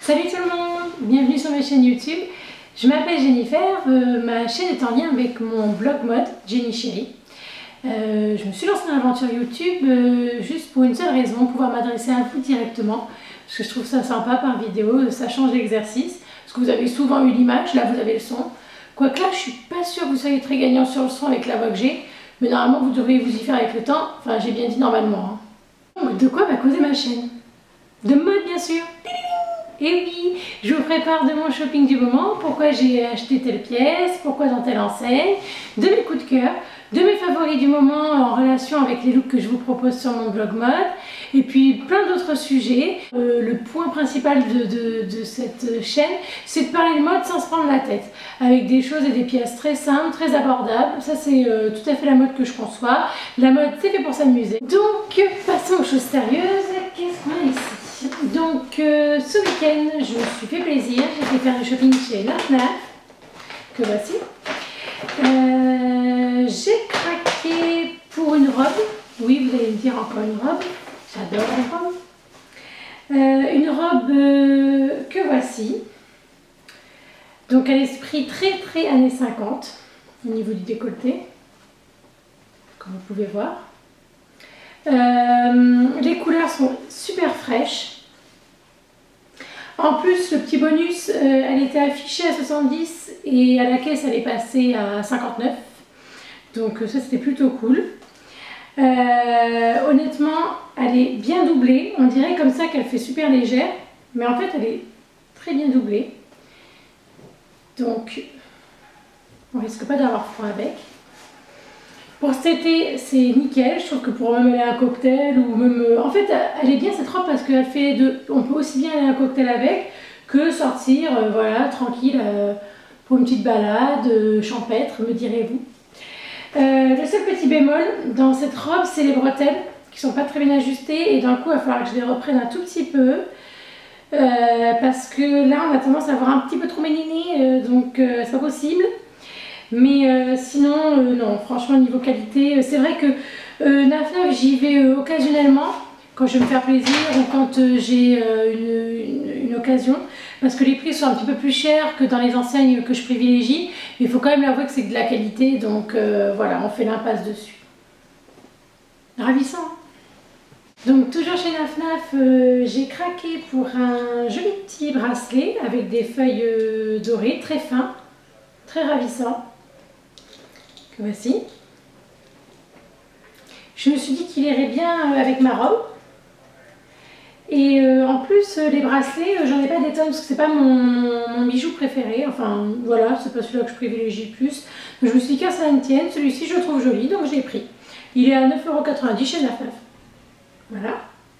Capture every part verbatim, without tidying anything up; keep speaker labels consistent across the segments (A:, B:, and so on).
A: Salut tout le monde, bienvenue sur ma chaîne YouTube. Je m'appelle Jennifer, euh, ma chaîne est en lien avec mon blog mode Jenny Chérie. Euh, je me suis lancée dans l'aventure YouTube euh, juste pour une seule raison, pouvoir m'adresser à vous directement. Parce que je trouve ça sympa par vidéo, ça change l'exercice. Parce que vous avez souvent eu l'image, là vous avez le son. Quoique là je suis pas sûre que vous soyez très gagnant sur le son avec la voix que j'ai. Mais normalement vous devriez vous y faire avec le temps. Enfin j'ai bien dit normalement. Hein. Donc, de quoi va causer ma chaîne? De mode bien sûr. Et oui, je vous prépare de mon shopping du moment, pourquoi j'ai acheté telle pièce, pourquoi dans telle enseigne, de mes coups de cœur, de mes favoris du moment en relation avec les looks que je vous propose sur mon blog mode, et puis plein d'autres sujets. Euh, le point principal de, de, de cette chaîne, c'est de parler de mode sans se prendre la tête, avec des choses et des pièces très simples, très abordables. Ça c'est euh, tout à fait la mode que je conçois. La mode c'est fait pour s'amuser. Donc passons aux choses sérieuses. Qu'est-ce qu'on a ici? Donc euh, ce week-end je me suis fait plaisir, j'ai fait faire du shopping chez la Fnac, que voici. Euh, j'ai craqué pour une robe, oui vous allez me dire encore une robe, j'adore les robes. Euh, une robe euh, que voici, donc à l'esprit très très années cinquante au niveau du décolleté, comme vous pouvez voir. Euh, les couleurs sont super fraîches. En plus, le petit bonus, euh, elle était affichée à soixante-dix et à la caisse, elle est passée à cinquante-neuf. Donc ça, c'était plutôt cool. Euh, honnêtement, elle est bien doublée. On dirait comme ça qu'elle fait super légère. Mais en fait, elle est très bien doublée. Donc, on risque pas d'avoir froid avec. Pour cet été, c'est nickel. Je trouve que pour même aller à un cocktail ou même... En fait, elle est bien cette robe parce qu'elle fait de... On peut aussi bien aller à un cocktail avec que sortir, euh, voilà, tranquille, euh, pour une petite balade, euh, champêtre, me direz-vous. Euh, le seul petit bémol dans cette robe, c'est les bretelles qui sont pas très bien ajustées et d'un coup, il va falloir que je les reprenne un tout petit peu. Euh, parce que là, on a tendance à avoir un petit peu trop méliné, euh, donc euh, c'est pas possible. Mais euh, sinon, euh, non, franchement, niveau qualité, euh, c'est vrai que euh, neuf neuf, j'y vais euh, occasionnellement, quand je veux me faire plaisir ou quand euh, j'ai euh, une, une, une occasion, parce que les prix sont un petit peu plus chers que dans les enseignes que je privilégie, mais il faut quand même l'avouer que c'est de la qualité, donc euh, voilà, on fait l'impasse dessus. Ravissant, hein. Donc toujours chez neuf neuf, euh, j'ai craqué pour un joli petit bracelet avec des feuilles euh, dorées, très fin, très ravissant. Voici. Je me suis dit qu'il irait bien avec ma robe. Et euh, en plus, les bracelets, j'en ai pas des tonnes parce que c'est pas mon, mon bijou préféré. Enfin, voilà, c'est pas celui-là que je privilégie le plus. Donc, je me suis dit qu'à ça ne tienne, celui-ci je le trouve joli, donc je l'ai pris. Il est à neuf euros quatre-vingt-dix chez neuf neuf. Voilà.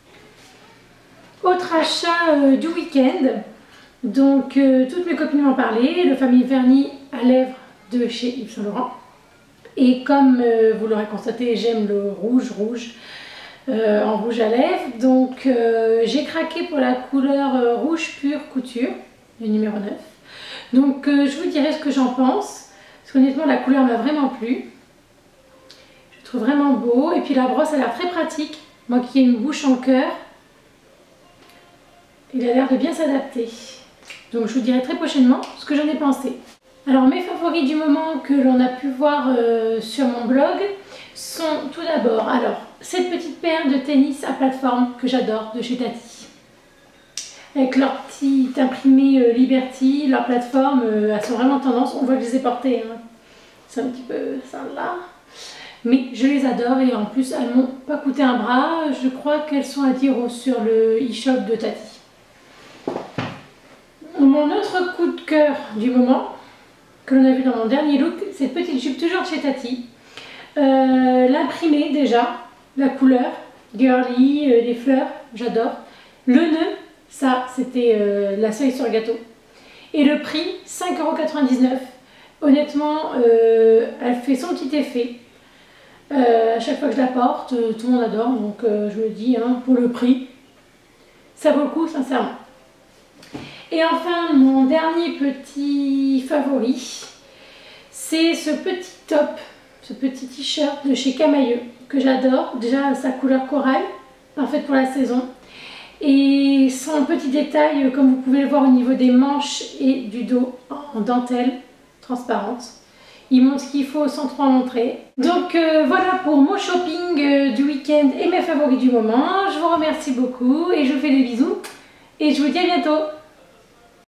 A: Autre achat euh, du week-end. Donc, euh, toutes mes copines m'en parlaient. Le famille vernis à lèvres de chez Yves Saint Laurent. Et comme euh, vous l'aurez constaté, j'aime le rouge, rouge, euh, en rouge à lèvres. Donc euh, j'ai craqué pour la couleur euh, rouge pure couture, le numéro neuf. Donc euh, je vous dirai ce que j'en pense. Parce qu'honnêtement, la couleur m'a vraiment plu. Je le trouve vraiment beau. Et puis la brosse, elle a l'air très pratique. Moi qui ai une bouche en cœur, il a l'air de bien s'adapter. Donc je vous dirai très prochainement ce que j'en ai pensé. Alors mes favoris du moment que l'on a pu voir euh, sur mon blog sont tout d'abord alors cette petite paire de tennis à plateforme que j'adore de chez Tati. Avec leur petit imprimé euh, Liberty, leur plateforme, euh, elles sont vraiment tendance, on voit que je les ai portées. Hein. C'est un petit peu ça là. Mais je les adore et en plus elles m'ont pas coûté un bras. Je crois qu'elles sont à dix euros sur le e-shop de Tati. Mon autre coup de cœur du moment, que l'on a vu dans mon dernier look, cette petite jupe toujours chez Tati. Euh, L'imprimé déjà, la couleur, girly, euh, les fleurs, j'adore. Le nœud, ça c'était euh, la cerise sur le gâteau. Et le prix, cinq euros quatre-vingt-dix-neuf. Honnêtement, euh, elle fait son petit effet. Euh, à chaque fois que je la porte, euh, tout le monde adore, donc euh, je me dis, hein, pour le prix, ça vaut le coup, sincèrement. Et enfin, mon dernier petit favori, c'est ce petit top, ce petit t-shirt de chez Camailleux que j'adore. Déjà sa couleur corail, parfaite pour la saison. Et son petit détail, comme vous pouvez le voir au niveau des manches et du dos, en dentelle transparente. Il montre ce qu'il faut sans trop en montrer. Donc euh, voilà pour mon shopping euh, du week-end et mes favoris du moment. Je vous remercie beaucoup et je vous fais des bisous. Et je vous dis à bientôt.